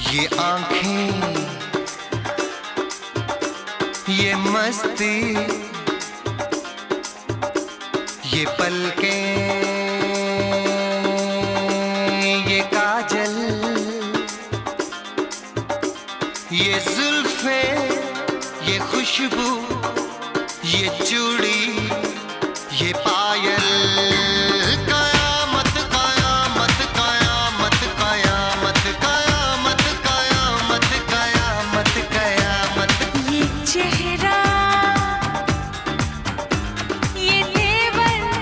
ये आंखें, ये मस्ती, ये पलकें, ये काजल, ये जुल्फें, ये खुशबू, ये चूड़ी, ये